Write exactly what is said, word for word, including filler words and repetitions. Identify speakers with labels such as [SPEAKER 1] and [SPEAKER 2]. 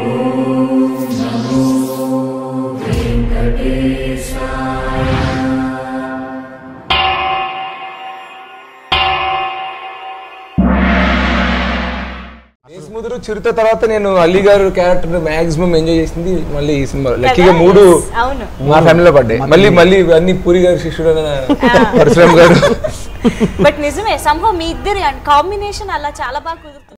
[SPEAKER 1] దేశముద్రు చిరుత తర్వాత నేను అలీ గారు క్యారెక్టర్ మాక్సిమం ఎంజాయ్ చేసింది మళ్ళీ ఈ సినిమా. లక్కీగా మూడు మా ఫ్యామిలీలో పడ్డాయి. మళ్ళీ మళ్ళీ అన్ని పూరి గారు శిష్యుడు పరశురామ్ గారు.
[SPEAKER 2] బట్ నిజమే సంభవం మీ ఇద్దరి కాంబినేషన్ అలా చాలా బాగా కుదురుతుంది.